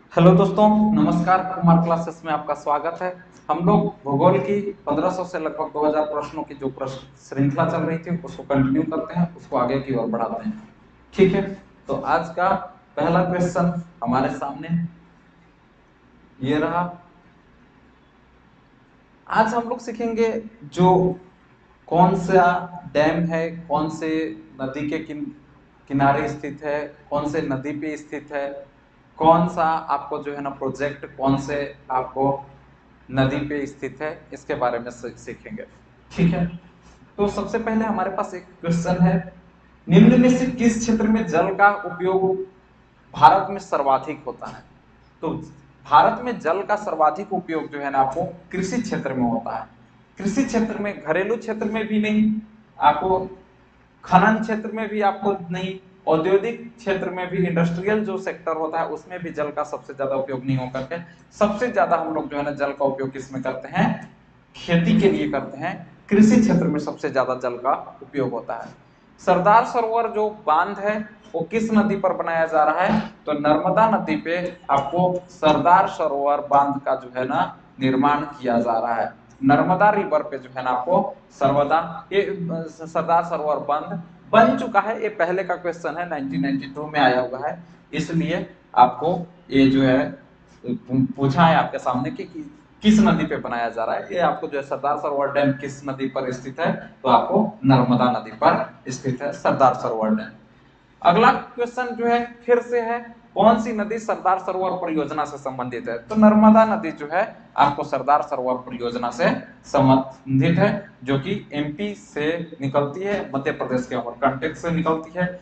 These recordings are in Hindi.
हेलो दोस्तों, नमस्कार। कुमार क्लासेस में आपका स्वागत है। हम लोग भूगोल की 1500 से लगभग 2000 प्रश्नों की जो प्रश्न श्रृंखला चल रही थी उसको कंटिन्यू करते हैं, उसको आगे की ओर बढ़ाते हैं। ठीक है, तो आज का पहला क्वेश्चन हमारे सामने ये रहा। आज हम लोग सीखेंगे जो कौन सा डैम है, कौन से नदी के किनारे स्थित है, कौन से नदी पे स्थित है, कौन सा आपको जो है ना प्रोजेक्ट कौन से आपको नदी पे स्थित है, इसके बारे में सीखेंगे। ठीक है, तो सबसे पहले हमारे पास एक क्वेश्चन है, निम्न में से किस क्षेत्र में जल का उपयोग भारत में सर्वाधिक होता है? तो भारत में जल का सर्वाधिक उपयोग जो है ना आपको कृषि क्षेत्र में होता है। कृषि क्षेत्र में, घरेलू क्षेत्र में भी नहीं, आपको खनन क्षेत्र में भी आपको नहीं, औद्योगिक क्षेत्र में भी, इंडस्ट्रियल जो सेक्टर होता है उसमें भी जल का सबसे ज्यादा उपयोग नहीं होकर के सबसे ज्यादा हम लोग जो है ना जल का उपयोग किसमें करते हैं? खेती के लिए करते हैं। कृषि क्षेत्र में सबसे ज्यादा जल का उपयोग होता है। सरदार सरोवर जो बांध है वो किस नदी पर बनाया जा रहा है? तो नर्मदा नदी पे आपको सरदार सरोवर बांध का जो है ना निर्माण किया जा रहा है। नर्मदा रिवर पे जो है ना आपको सर्वदा ये सरदार सरोवर बांध बन चुका है। ये पहले का क्वेश्चन है, 1992 में आया हुआ है, इसलिए आपको ये जो है पूछा है आपके सामने कि किस नदी पे बनाया जा रहा है। ये आपको जो है सरदार सरोवर डैम किस नदी पर स्थित है? तो आपको नर्मदा नदी पर स्थित है सरदार सरोवर डैम। अगला क्वेश्चन जो है फिर से है, कौन सी नदी सरदार सरोवर परियोजना से संबंधित है? तो नर्मदा नदी जो है आपको सरदार सरोवर परियोजना से संबंधित है, जो कि एमपी से निकलती है, मध्य प्रदेश के अमरकंटक से निकलती है।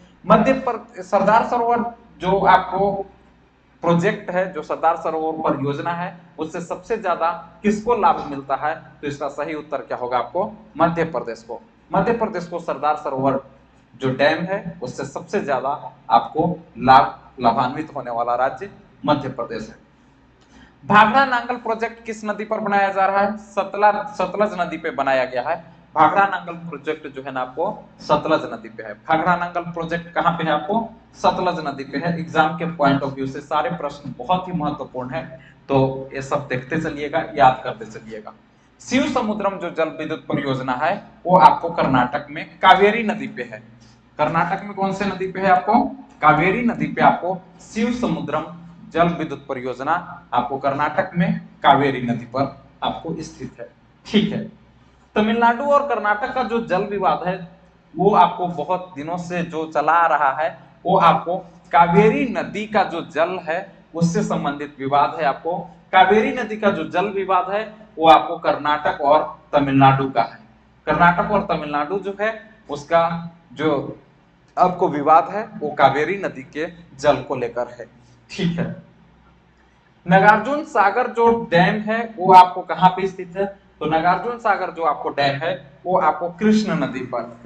सरदार सरोवर जो आपको प्रोजेक्ट है, जो सरदार सरोवर परियोजना है, उससे सबसे ज्यादा किसको लाभ मिलता है? तो इसका सही उत्तर क्या होगा? आपको मध्य प्रदेश को। मध्य प्रदेश को सरदार सरोवर जो डैम है उससे सबसे ज्यादा आपको लाभान्वित होने वाला राज्य मध्य प्रदेश है। भाखड़ा नांगल प्रोजेक्ट किस नदी पर बनाया जा रहा है? सतलज नदी पे बनाया गया है। भाखड़ा नांगल प्रोजेक्ट जो है ना आपको सतलज नदी पे है। भाखड़ा नांगल प्रोजेक्ट कहां पे है? आपको सतलज नदी पे है। एग्जाम के पॉइंट ऑफ व्यू से सारे प्रश्न बहुत ही महत्वपूर्ण है, तो ये सब देखते चलिएगा, याद करते चलिएगा। शिव समुद्रम जो जल विद्युत परियोजना है वो आपको कर्नाटक में कावेरी नदी पे है। कर्नाटक में कौन से नदी पे है? आपको कावेरी नदी पे आपको शिव समुद्रम जल विद्युत परियोजना आपको कर्नाटक में कावेरी नदी पर आपको स्थित है। ठीक है, तमिलनाडु और कर्नाटक का जो जल विवाद है वो आपको बहुत दिनों से जो चला आ रहा है, वो आपको कावेरी नदी का जो जल है उससे संबंधित विवाद है। आपको कावेरी नदी का जो जल विवाद है वो आपको कर्नाटक और तमिलनाडु का है। कर्नाटक और तमिलनाडु जो है उसका जो आपको विवाद है वो कावेरी नदी के जल को लेकर है। ठीक है, नागार्जुन सागर जो डैम है वो आपको कहां पे स्थित है? तो नागार्जुन सागर जो आपको डैम है वो आपको कृष्णा नदी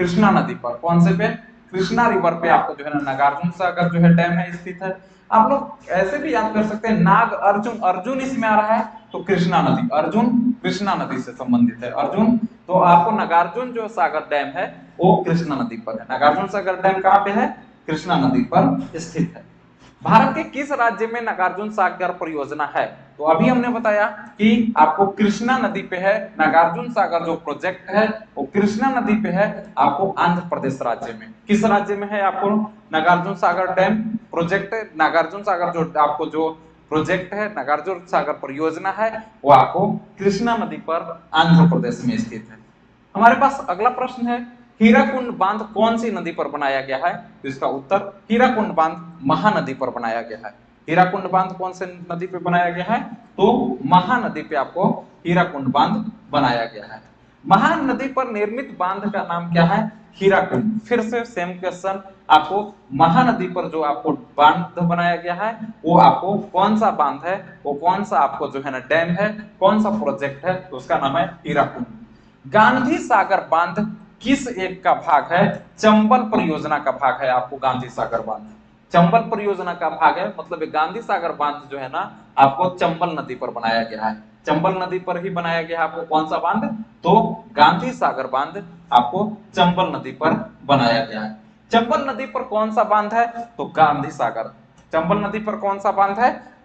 पर कौन से पे? कृष्णा रिवर पे आपको जो है ना नागार्जुन सागर जो है डैम है स्थित है। आप लोग ऐसे भी याद कर सकते हैं, नाग अर्जुन, अर्जुन इसमें आ रहा है तो कृष्णा नदी, अर्जुन कृष्णा नदी से संबंधित है। अर्जुन, तो आपको नागार्जुन जो सागर डैम है वो कृष्णा नदी पर है। नागार्जुन सागर डैम कहां पे है? कृष्णा नदी पर स्थित है। भारत के किस राज्य में नागार्जुन सागर परियोजना है? तो अभी हमने बताया कि आपको कृष्णा नदी पे है। नागार्जुन सागर जो प्रोजेक्ट है वो कृष्णा नदी पे है, आपको आंध्र प्रदेश राज्य में। किस राज्य में है आपको नागार्जुन सागर डैम प्रोजेक्ट? नागार्जुन सागर जो आपको जो प्रोजेक्ट है, नागार्जुन सागर परियोजना है, वो आपको कृष्णा नदी पर आंध्र प्रदेश में स्थित है। हमारे पास अगला प्रश्न है, हीराकुंड बांध कौन सी नदी पर बनाया गया है? तो इसका उत्तर हीराकुंड बांध महानदी पर बनाया गया है। हीराकुंड बांध कौन से नदी पे बनाया गया है? तो महानदी पे आपको हीराकुंड बांध बनाया गया है। महानदी पर निर्मित बांध का नाम क्या है? हीराकुंड। फिर से सेम क्वेश्चन, आपको महानदी पर जो आपको बांध बनाया गया है वो आपको कौन सा बांध है, वो कौन सा आपको जो है ना डैम है, कौन सा प्रोजेक्ट है? तो उसका नाम है हीराकुंड। गांधी सागर बांध किस एक का भाग है? चंबल परियोजना का भाग है आपको गांधी सागर बांध। चंबल परियोजना का भाग है, मतलब गांधी सागर बांध जो है ना आपको चंबल नदी पर बनाया गया है। चंबल नदी पर ही बनाया गया है आपको कौन सा बांध? तो गांधी सागर बांध आपको चंबल नदी पर बनाया गया है। चंबल नदी पर कौन सा बांध है? तो गांधी सागर। चंबल नदी पर कौन सा बांध है?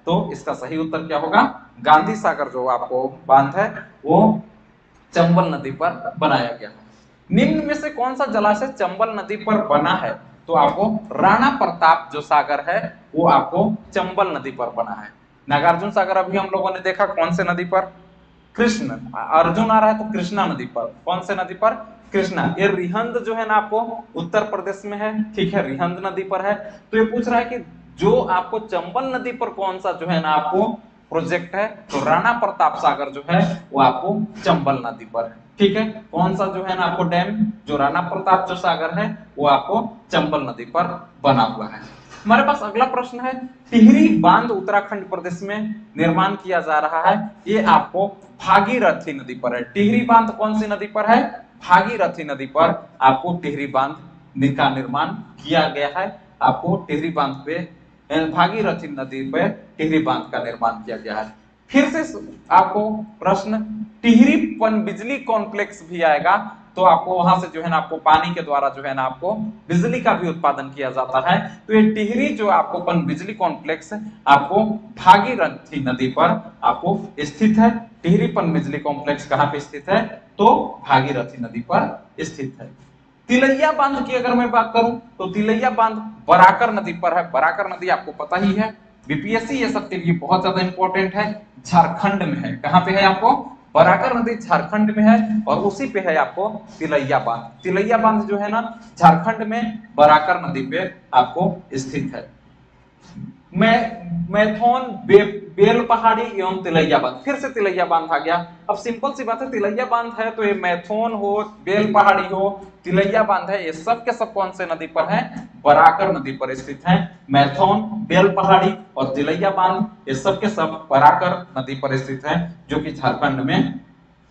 तो इसका सही उत्तर क्या होगा, गांधी सागर जो आपको बांध है वो चंबल नदी पर बनाया गया है। निम्न में से कौन सा जलाशय चंबल नदी पर बना है, तो आपको राणा प्रताप जो सागर है वो आपको चंबल नदी पर बना है। नागार्जुन सागर अभी हम लोगों ने देखा कौन से नदी पर, कृष्ण, अर्जुन आ रहा है तो कृष्णा नदी पर, कौन से नदी पर, कृष्णा। ये रिहंद जो है ना आपको उत्तर प्रदेश में है, ठीक है, रिहंद नदी पर है। तो ये पूछ रहा है कि जो आपको चंबल नदी पर कौन सा जो है ना आपको प्रोजेक्ट है, तो राणा प्रताप सागर जो है वो आपको चंबल नदी पर है, ठीक है। कौन सा जो है ना आपको डैम, जो राणा प्रताप जो सागर है वो आपको चंबल नदी पर बना हुआ है। हमारे पास अगला प्रश्न है, टिहरी बांध उत्तराखंड प्रदेश में निर्माण किया जा रहा है, ये आपको भागीरथी नदी पर है। टिहरी बांध कौन सी नदी पर है, भागीरथी नदी पर आपको टिहरी बांध का निर्माण किया गया है। आपको टिहरी बांध पे, भागीरथी नदी पे टिहरी बांध का निर्माण किया गया है। फिर से आपको प्रश्न, टिहरी पनबिजली कॉम्प्लेक्स भी आएगा, तो आपको वहां से जो है ना आपको पानी के द्वारा जो है ना आपको बिजली का भी उत्पादन किया जाता है। तो ये टिहरी जो आपको पनबिजली कॉम्प्लेक्स आपको भागीरथी नदी पर आपको स्थित है। टिहरी पनबिजली कॉम्प्लेक्स कहां पे स्थित है, तो भागीरथी नदी पर स्थित है। तिलैया बांध की अगर मैं बात करूं तो तिलैया बांध बराकर नदी पर है। बराकर नदी आपको पता ही है, बीपीएससी ये सब के लिए बहुत ज्यादा इंपॉर्टेंट है, झारखंड में है। कहां पे है आपको, बराकर नदी झारखंड में है, और उसी पे है आपको तिलैया बांध। तिलैया बांध जो है ना झारखंड में बराकर नदी पे आपको स्थित है। मैथौन, बेल पहाड़ी एवं तिलैया बांध, फिर से तिलैया बांध आ गया। अब सिंपल सी बात है, तिलैया बांध है तो ये मैथौन हो, बेल पहाड़ी हो, तिलैया बांध है, ये सब के सब कौन से नदी पर है, बराकर नदी पर स्थित है। मैथौन, बेल पहाड़ी और तिलैया बांध ये सब के सब बराकर नदी पर स्थित है, जो कि झारखंड में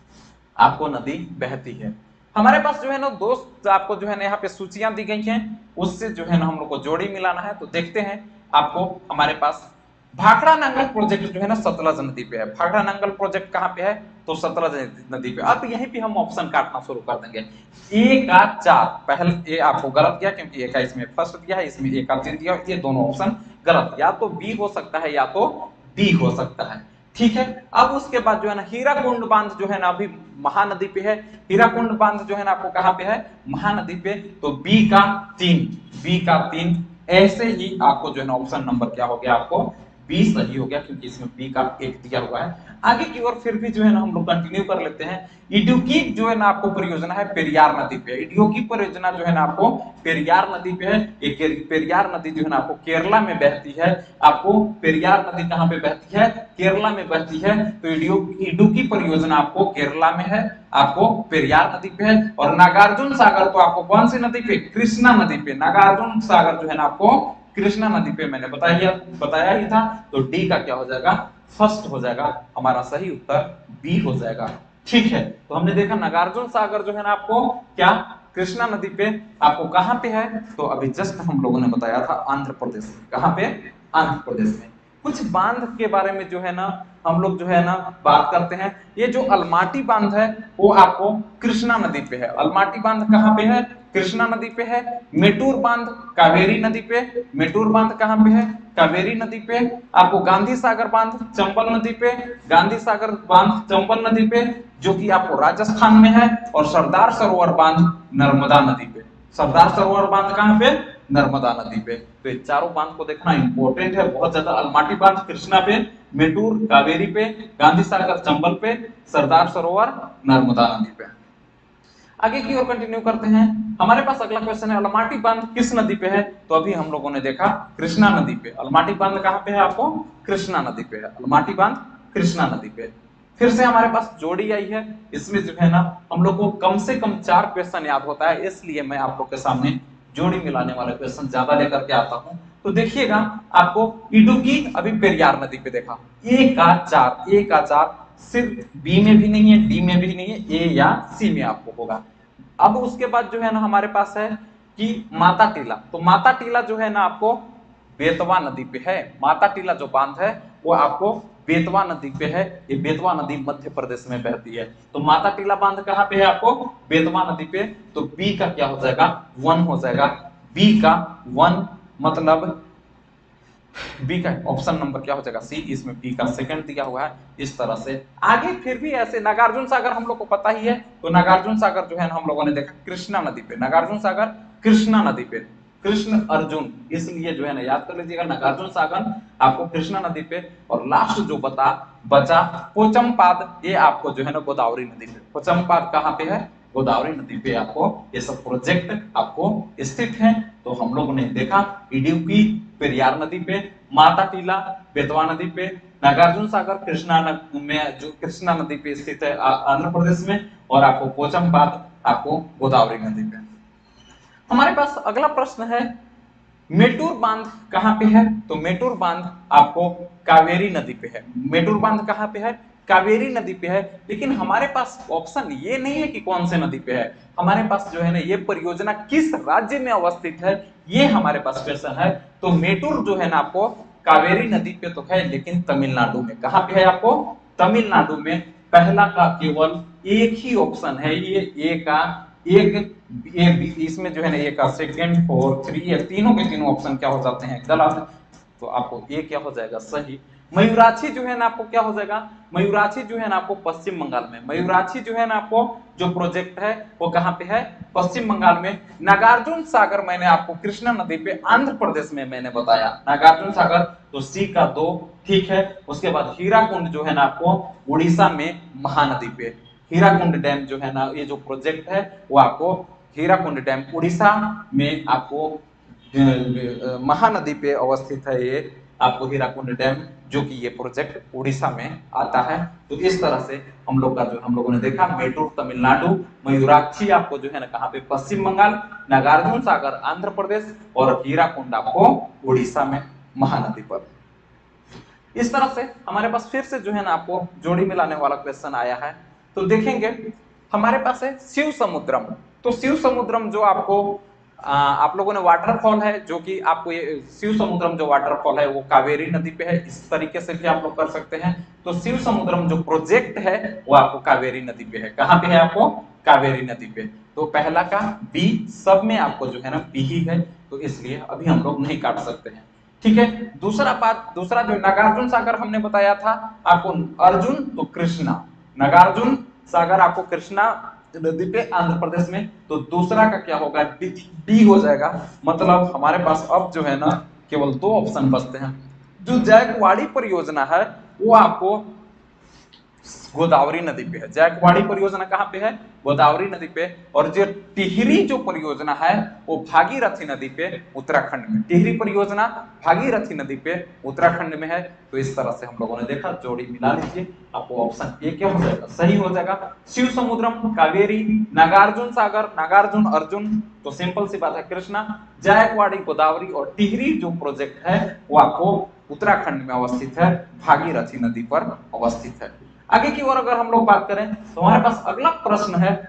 आपको नदी बहती है। हमारे पास जो है ना दोस्त, आपको जो है ना यहाँ पे सूचियां दी गई हैं, उससे जो है ना हम लोग को जोड़ी मिलाना है। तो देखते हैं, आपको हमारे पास भाखड़ा नांगल प्रोजेक्ट जो है ना सतलज नदी पे है। भाखड़ा नांगल प्रोजेक्ट कहाँ पे है, तो सतलज नदी पे। अब यहीं पे हम ऑप्शन काटना शुरू कर देंगे। ए का 4, पहले ए आपको गलत किया क्योंकि ए का इसमें फर्स्ट दिया है, इसमें ए का 3 दिया, ये दोनों ऑप्शन गलत, या तो बी हो सकता है या तो डी हो सकता है, ठीक है। अब उसके बाद जो है ना हीराकुंड बांध जो है ना अभी महानदी पे है। हीराकुंड बांध जो है ना आपको कहां पे है, महानदी पे। तो बी का 3, बी का 3, ऐसे ही आपको जो है ना ऑप्शन नंबर क्या हो गया, आपको बी सही हो गया, क्योंकि इसमें बी का 1 दिया हुआ है। आगे की ओर फिर भी जो है ना हम लोग कंटिन्यू कर लेते हैं। इडुक्की जो है ना आपको परियोजना है पेरियार नदी पे। इडुक्की परियोजना जो है ना आपको पेरियार नदी पे है। एक पेरियार नदी जो है ना आपको केरला में बहती है। आपको पेरियार नदी कहां पे बहती है, केरला में बहती है। तो इडुक्की परियोजना आपको केरला में है, आपको पेरियार नदी पे है। और नागार्जुन सागर तो आपको कौन सी नदी पे, कृष्णा नदी पे। नागार्जुन सागर जो है ना आपको कृष्णा नदी पे मैंने बताया ही था। तो डी का क्या हो जाएगा, फर्स्ट हो जाएगा, हमारा सही उत्तर बी हो जाएगा, ठीक है। तो हमने देखा नागार्जुन सागर जो है ना आपको क्या, कृष्णा नदी पे आपको कहां पे है, तो अभी जस्ट हम लोगों ने बताया था आंध्र प्रदेश में। कहां पे, आंध्र प्रदेश में। कुछ बांध के बारे में जो है ना हम लोग जो है ना बात करते हैं। ये जो अलमाटी बांध है वो आपको कृष्णा नदी पे है। अलमाटी बांध कहां पे है, कृष्णा नदी पे है। मेटूर बांध कावेरी नदी पे। मेटूर बांध कहां पे है, कावेरी नदी पे। आपको गांधी सागर बांध चंबल नदी पे। गांधी सागर बांध चंबल नदी पे, जो कि आपको राजस्थान में है। और सरदार सरोवर बांध नर्मदा नदी पे। सरदार सरोवर बांध कहां पे, नर्मदा नदी पे। तो ये चारों बांध को देखना इंपॉर्टेंट है बहुत ज्यादा। अलमाटी बांध कृष्णा पे, मेटूर कावेरी पे, गांधी सागर चंबल पे, सरदार सरोवर नर्मदा नदी पे। आगे की ओर कंटिन्यू करते हैं। हमारे पास अगला क्वेश्चन है, अलमाटी बांध किस नदी पे है, तो अभी हम लोगों ने देखा कृष्णा नदी पे। अलमाटी बांध कहां पे है, आपको कृष्णा नदी पे है। अलमाटी बांध कृष्णा नदी पे। फिर से हमारे पास जोड़ी आई है। इसमें जो है ना हम लोग को कम से कम 4 क्वेश्चन याद होता है, इसलिए मैं आप लोग के सामने जोड़ी मिलाने वाले क्वेश्चन ज्यादा लेकर के आता हूं। तो देखिएगा, आपको इडुक्की अभी पेरियार नदी पे देखा, ए का 4, ए का 4 सिर्फ बी में भी नहीं है, डी में भी नहीं है, ए या सी में आपको होगा। अब उसके बाद जो है ना हमारे पास है कि माता टीला। तो माता टीला जो है ना आपको बेतवा नदी पे है। माता टीला जो बांध है वो आपको बेतवा नदी पे है। ये बेतवा नदी मध्य प्रदेश में बहती है। तो माता टीला बांध कहां पे है, आपको बेतवा नदी पे। तो बी का क्या हो जाएगा, 1 हो जाएगा। बी का 1 मतलब बी का ऑप्शन नंबर क्या हो जाएगा सी, इसमें बी का सेकंड दिया हुआ है। इस तरह से आगे फिर भी ऐसे नागार्जुन सागर हम लोग को पता ही है, तो नागार्जुन सागर जो है ना हम लोगों ने देखा कृष्णा नदी पे, नागार्जुन सागर कृष्णा नदी पे, कृष्ण अर्जुन, इसलिए जो है ना याद कर लीजिएगा नागार्जुन सागर आपको कृष्णा नदी पे। और लास्ट जो बचा पोचमपाद, ये आपको जो है ना गोदावरी नदी पे, पोचमपाद कहाँ पे है, गोदावरी नदी पे आपको ये सब प्रोजेक्ट आपको स्थित है। तो हम लोगों ने देखा इडुक्की पेरियार नदी पे, माता टीला बेतवा नदी पे, नागार्जुन सागर कृष्णा में जो कृष्णा नदी पे स्थित है आंध्र प्रदेश में, और आपको पोचमपाद आपको गोदावरी नदी पे। हमारे पास अगला प्रश्न है मेटूर बांध कहां पे है, तो मेटूर बांध आपको कावेरी नदी पे है। मेटूर बांध कहां पे है, कावेरी नदी पे है। लेकिन हमारे पास ऑप्शन ये नहीं है कि कौन से नदी पे है, हमारे पास जो है ना ये परियोजना किस राज्य में अवस्थित है, ये हमारे पास क्वेश्चन है। तो मेटूर जो है ना आपको कावेरी नदी पे तो है, लेकिन तमिलनाडु में, कहां पे है आपको, तमिलनाडु में। पहला का केवल एक ही ऑप्शन है, ये ए का एक, ये इसमें जो है ना ए का सेकंड 4 3 या तीनों के तीनों ऑप्शन क्या हो जाते हैं गलत, तो आपको ए क्या हो जाएगा सही। मयूराक्षी जो है ना आपको क्या हो जाएगा, मयूराक्षी जो है ना आपको पश्चिम बंगाल में, मयूराक्षी जो है ना आपको जो प्रोजेक्ट है वो कहां पे है, पश्चिम बंगाल में। नागार्जुन सागर मैंने आपको कृष्णा नदी पे आंध्र प्रदेश में मैंने बताया, नागार्जुन सागर तो सी का 2 ठीक है। उसके बाद हीराकुंड जो है ना आपको उड़ीसा में महानदी पे, हीराकुंड डैम जो है ना ये जो प्रोजेक्ट है वो आपको हीराकुंड डैम उड़ीसा में आपको महानदी पे अवस्थित है, ये आपको हीराकुंड डैम जो कि ये प्रोजेक्ट उड़ीसा में आता है। तो इस तरह से हम लोग का जो हम लोगों ने देखा मेटूर तमिलनाडु, मयूराक्षी आपको जो है ना कहां पे पश्चिम बंगाल, नागार्जुन सागर आंध्र प्रदेश और हीराकुंड आपको उड़ीसा में महानदी पर। इस तरह से हमारे पास फिर से जो है ना आपको जोड़ी मिलाने वाला क्वेश्चन आया है। तो देखेंगे हमारे पास है शिव समुद्रम, तो शिव समुद्रम जो आपको आप लोगों ने वाटरफॉल है जो कि आपको ये शिव समुद्रम जो वाटरफॉल है वो कावेरी नदी पे है, इस तरीके से भी आप लोग कर सकते हैं। तो शिव समुद्रम जो प्रोजेक्ट है वो आपको कावेरी नदी पे है, कहां पे है आपको, कावेरी नदी पे। तो पहला का बी, सब में आपको जो है ना बी ही है, तो इसलिए अभी हम लोग नहीं काट सकते हैं, ठीक है। दूसरा बात, दूसरा जो नागार्जुन सागर हमने बताया था आपको अर्जुन तो कृष्णा, नागार्जुन सागर आपको कृष्णा नदी पे आंध्र प्रदेश में, तो दूसरा का क्या होगा डी हो जाएगा। मतलब हमारे पास अब जो है ना केवल 2 ऑप्शन बचते हैं। जो जायकवाड़ी परियोजना है वो आपको गोदावरी नदी पे है, जायकवाड़ी परियोजना कहां पे है, गोदावरी नदी पे। और जो टिहरी जो परियोजना है वो भागीरथी नदी पे उत्तराखंड में, टिहरी परियोजना भागीरथी नदी पे उत्तराखंड में है। तो इस तरह से हम लोगों ने देखा, जोड़ी मिला लीजिए आपको ऑप्शन ए क्या हो जाएगा सही हो जाएगा। शिव समुद्रम कावेरी, नागार्जुन सागर नागार्जुन अर्जुन तो सिंपल सी बात है कृष्णा, जायकवाड़ी गोदावरी और टिहरी जो प्रोजेक्ट है वो आपको उत्तराखंड में अवस्थित है, भागीरथी नदी पर अवस्थित है। आगे की ओर अगर हम लोग बात करें तो हमारे पास अगला प्रश्न है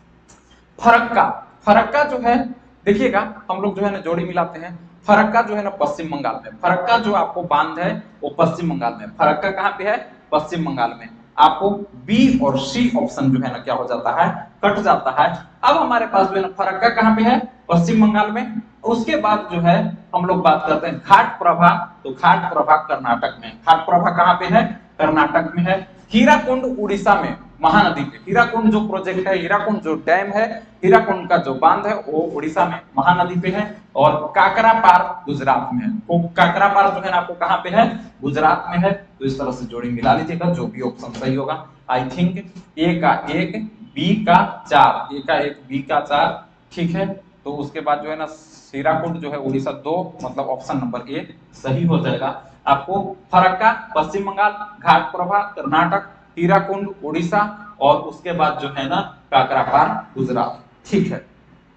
फरक्का। फरक्का जो है देखिएगा हम लोग जो है ना जोड़ी मिलाते हैं, फरक्का जो है ना पश्चिम बंगाल में, फरक्का जो आपको बांध है वो पश्चिम बंगाल में, फरक्का कहां पे है, पश्चिम बंगाल में। आपको बी और सी ऑप्शन जो है ना क्या हो जाता है, कट जाता है। अब हमारे पास जो है ना फरक्का कहां पे है, पश्चिम बंगाल में। उसके बाद जो है हम लोग बात करते हैं घाट प्रभा, तो घाट प्रभा कर्नाटक में, घाट प्रभा कहां पे है, कर्नाटक में है। हीराकुंड उड़ीसा में महानदी पे, हीराकुंड जो प्रोजेक्ट है, हीराकुंड जो डैम है, हीराकुंड का जो बांध है वो उड़ीसा में महानदी पे है। और काकरापार गुजरात में है, तो काकरापार जो है ना आपको कहां पे है, गुजरात में है। तो इस तरह से जोड़ी मिला लीजिएगा, जो भी ऑप्शन सही होगा। आई थिंक ए का 1 बी का 4, ए का 1 बी का 4 ठीक है। तो उसके बाद जो है ना हीराकुंड जो है उड़ीसा 2, मतलब ऑप्शन नंबर ए सही हो जाएगा। आपको फरक्का पश्चिम बंगाल, घाट प्रभा कर्नाटक, हीराकुंड उड़ीसा और उसके बाद जो है ना काकरापार गुजरात, ठीक है।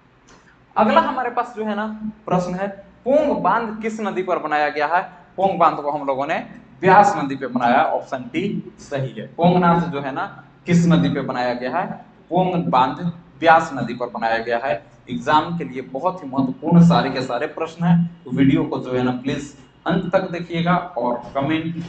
अगला हमारे पास जो है ना प्रश्न है पोंग बांध किस नदी पर बनाया गया है, पोंग बांध को हम लोगों ने ब्यास नदी पे बनाया, ऑप्शन डी सही है। पोंग नाथ जो है ना किस नदी पे बनाया गया है, पोंग बांध ब्यास नदी पर बनाया गया है। एग्जाम के लिए बहुत ही महत्वपूर्ण सारे के सारे प्रश्न है, तो वीडियो को जो है ना प्लीज अंत तक देखिएगा और कमेंट,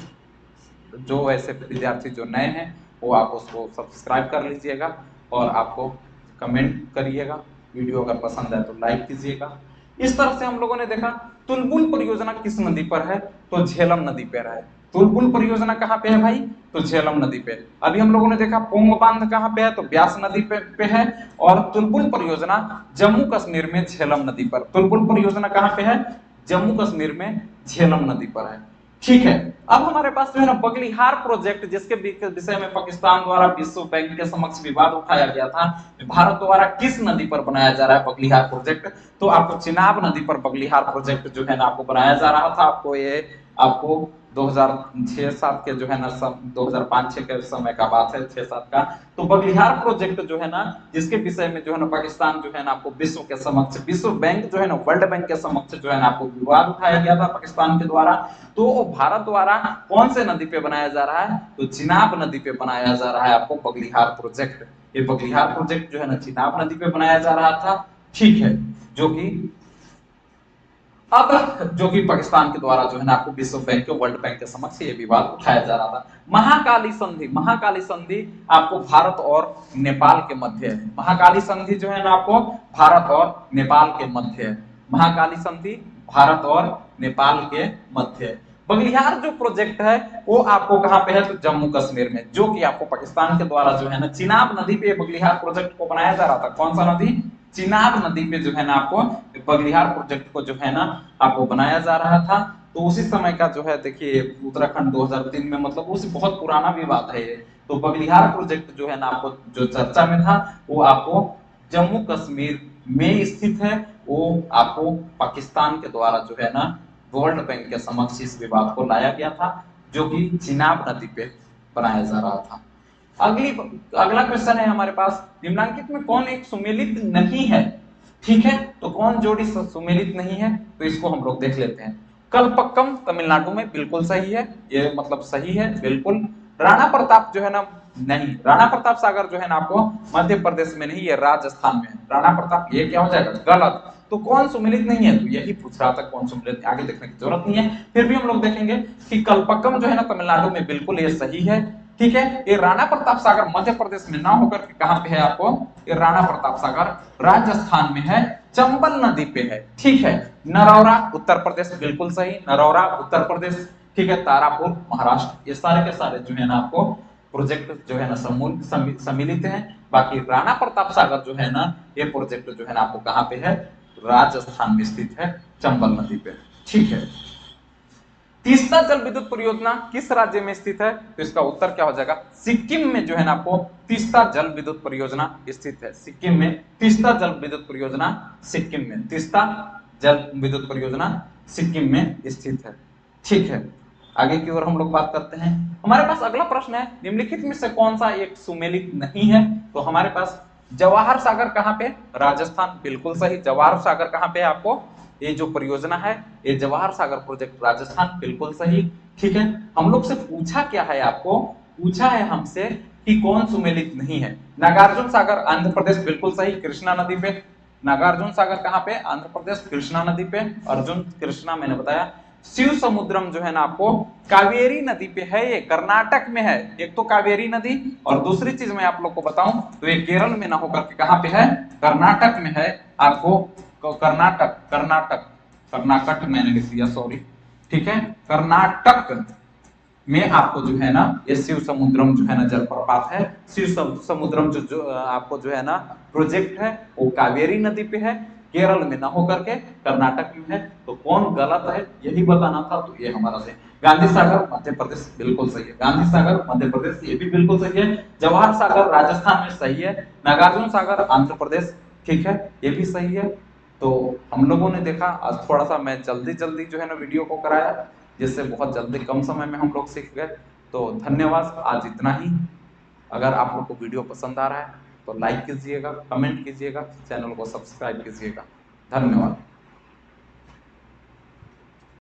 जो ऐसे विद्यार्थी जो नए हैं वो आप उसको सब्सक्राइब कर लीजिएगा और आपको कमेंट करिएगा, वीडियो अगर पसंद है तो लाइक कीजिएगा। इस तरह से हम लोगों ने देखा तुलबुल परियोजना किस नदी पर है? तो झेलम नदी पर है। तुलबुल परियोजना कहाँ पे है भाई? तो झेलम नदी पे। अभी हम लोगों ने देखा पोंग बांध कहाँ पे है? तो ब्यास नदी पे है। और तुलबुल परियोजना जम्मू कश्मीर में झेलम नदी पर। तुलबुल परियोजना कहाँ पे है? जम्मू कश्मीर में झेलम नदी पर है। ठीक है, अब हमारे पास जो है ना बगलिहार प्रोजेक्ट, जिसके विषय में पाकिस्तान द्वारा विश्व बैंक के समक्ष विवाद उठाया गया था, भारत द्वारा किस नदी पर बनाया जा रहा है बगलिहार प्रोजेक्ट? तो आपको चिनाब नदी पर बगलिहार प्रोजेक्ट जो है ना आपको बनाया जा रहा था। आपको 2006-7 के जो है ना 2005-6 के समय का बात है, 6-7 का। तो बगलिहार प्रोजेक्ट जो है ना, जिसके विषय में जो है ना पाकिस्तान जो है ना आपको विश्व के समक्ष, विश्व बैंक जो है ना वर्ल्ड बैंक के समक्ष जो है ना आपको विवाद उठाया गया था पाकिस्तान के द्वारा। तो भारत द्वारा कौन से नदी पे बनाया जा रहा है? तो चिनाब नदी पे बनाया जा रहा है आपको बगलिहार प्रोजेक्ट। ये बगलिहार प्रोजेक्ट जो है ना चिनाब नदी पे बनाया जा रहा था। ठीक है, जो कि पाकिस्तान के द्वारा जो है ना आपको विश्व बैंक के, वर्ल्ड बैंक के समक्ष ये विवाद उठाया जा रहा था। महाकाली संधि, महाकाली संधि आपको भारत और नेपाल के मध्य है। महाकाली संधि जो है ना आपको भारत और नेपाल के मध्य है। महाकाली संधि भारत और नेपाल के मध्य है। बगलिहार जो प्रोजेक्ट है वो आपको कहां पे है? तो जम्मू कश्मीर में, जो कि आपको पाकिस्तान के द्वारा जो है ना चिनाब नदी पे बगलिहार प्रोजेक्ट को बनाया जा रहा था। कौन सा नदी? चिनाब नदी पे जो है ना आपको बगलिहार प्रोजेक्ट को जो है ना आपको बनाया जा रहा था। तो उसी समय का जो है देखिए उत्तराखंड 2003 में, मतलब उसी बहुत पुराना विवाद है ये। तो बगलिहार प्रोजेक्ट जो है ना आपको जो चर्चा में था वो आपको जम्मू कश्मीर में स्थित है। वो आपको पाकिस्तान के द्वारा जो है ना वर्ल्ड बैंक के समक्ष इस विवाद को लाया गया था, जो कि चिनाब नदी पे बनाया जा रहा था। अगला क्वेश्चन है हमारे पास, निम्नलिखित में कौन एक सुमेलित नहीं है? ठीक है, तो कौन जोड़ी सुमेलित नहीं है? तो इसको हम लोग देख लेते हैं। कलपक्कम तमिलनाडु में बिल्कुल सही है, ये मतलब सही है बिल्कुल। राणा प्रताप जो है ना, नहीं, राणा प्रताप सागर जो है ना आपको मध्य प्रदेश में नहीं, ये राजस्थान में है। राणा प्रताप, ये क्या हो जाएगा? गलत। तो कौन सुमेलित नहीं है? तो यही पूछ रहा था कौन सुमेलित, आगे देखने की जरूरत नहीं है। फिर भी हम लोग देखेंगे कि कलपक्कम जो है ना तमिलनाडु में बिल्कुल ये सही है। ठीक है, ये राणा प्रताप सागर मध्य प्रदेश में ना होकर के कहां पे है आपको? ये राणा प्रताप सागर राजस्थान में है, चंबल नदी पे है। ठीक है, नरौरा उत्तर प्रदेश बिल्कुल सही, नरौरा उत्तर प्रदेश। ठीक है, तारापुर महाराष्ट्र। ये सारे के सारे जो है ना आपको प्रोजेक्ट जो है ना सम्मिलित हैं। बाकी राणा प्रताप सागर जो है ना ये प्रोजेक्ट जो है ना आपको कहां पे है? राजस्थान में स्थित है, चंबल नदी पे। ठीक है, तीस्ता जल विद्युत परियोजना किस राज्य में स्थित है? तो इसका उत्तर क्या हो जाएगा? सिक्किम में जो है ना आपको तीस्ता जल विद्युत परियोजना स्थित है। सिक्किम में तीस्ता जल विद्युत परियोजना, सिक्किम में तीस्ता जल विद्युत परियोजना सिक्किम में स्थित है। ठीक है, आगे की ओर हम लोग बात करते हैं। हमारे पास अगला प्रश्न है, निम्नलिखित में से कौन सा एक सुमेलित नहीं है? तो हमारे पास जवाहर सागर कहां पे? राजस्थान, बिल्कुल सही। जवाहर सागर कहां पे है आपको? ये जो परियोजना है ये जवाहर सागर प्रोजेक्ट राजस्थान, बिल्कुल सही। ठीक है, हम लोग से पूछा क्या है? आपको पूछा है हमसे कि कौन सुमेलित नहीं है। नागार्जुन सागर आंध्र प्रदेश, बिल्कुल सही, कृष्णा नदी पे। नागार्जुन सागर कहां पे? आंध्र प्रदेश, कृष्णा नदी पे। अर्जुन कृष्णा मैंने बताया। शिव समुद्रम जो है ना आपको कावेरी नदी पे है, ये कर्नाटक में है। एक तो कावेरी नदी, और दूसरी चीज मैं आप लोग को बताऊं तो ये केरल में ना होकर के कहां पे है? कर्नाटक में है। आपको कर्नाटक, कर्नाटक मैंने लिख दिया, सॉरी। ठीक है, कर्नाटक में आपको जो है ना ये शिव समुद्रम जो है ना जलप्रपात है। शिव समुद्रम जो आपको जो है ना प्रोजेक्ट है वो कावेरी नदी पे है, केरल में ना होकर के कर्नाटक में है। तो कौन गलत है यही बताना था, तो ये हमारा सही। गांधी सागर मध्य प्रदेश, बिल्कुल सही है। गांधी सागर मध्य प्रदेश, ये भी बिल्कुल सही है। जवाहर सागर राजस्थान में सही है। नागार्जुन सागर आंध्र प्रदेश, ठीक है, ये भी सही है। तो हम लोगों ने देखा आज थोड़ा सा मैं जल्दी जो है ना वीडियो को कराया, जिससे बहुत जल्दी कम समय में हम लोग सीख गए। तो धन्यवाद, आज इतना ही। अगर आप लोग को वीडियो पसंद आ रहा है तो लाइक कीजिएगा, कमेंट कीजिएगा, चैनल को सब्सक्राइब कीजिएगा। धन्यवाद।